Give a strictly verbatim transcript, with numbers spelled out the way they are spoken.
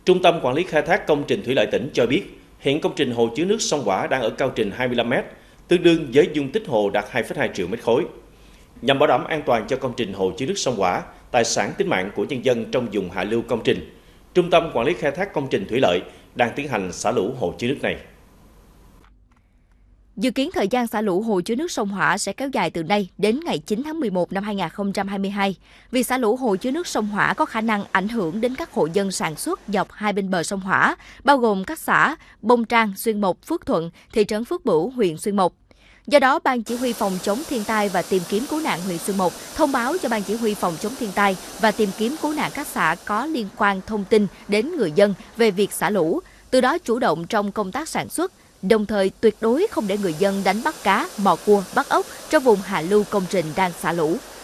Trung tâm Quản lý Khai thác Công trình Thủy lợi tỉnh cho biết, hiện công trình hồ chứa nước Sông Hỏa đang ở cao trình hai mươi lăm mét, tương đương với dung tích hồ đạt hai phẩy hai triệu mét khối. Nhằm bảo đảm an toàn cho công trình hồ chứa nước Sông Hỏa, tài sản tính mạng của nhân dân trong vùng hạ lưu công trình, Trung tâm Quản lý Khai thác Công trình Thủy lợi đang tiến hành xả lũ hồ chứa nước này. Dự kiến thời gian xả lũ hồ chứa nước Sông Hỏa sẽ kéo dài từ nay đến ngày chín tháng mười một năm hai nghìn không trăm hai mươi hai. Việc xả lũ hồ chứa nước Sông Hỏa có khả năng ảnh hưởng đến các hộ dân sản xuất dọc hai bên bờ sông Hỏa, bao gồm các xã Bông Trang, Xuyên Mộc, Phước Thuận, thị trấn Phước Bửu, huyện Xuyên Mộc. Do đó, Ban Chỉ huy Phòng chống thiên tai và tìm kiếm cứu nạn huyện Xuyên Mộc thông báo cho Ban Chỉ huy Phòng chống thiên tai và tìm kiếm cứu nạn các xã có liên quan thông tin đến người dân về việc xả lũ, từ đó chủ động trong công tác sản xuất, đồng thời tuyệt đối không để người dân đánh bắt cá, mò cua, bắt ốc trong vùng hạ lưu công trình đang xả lũ.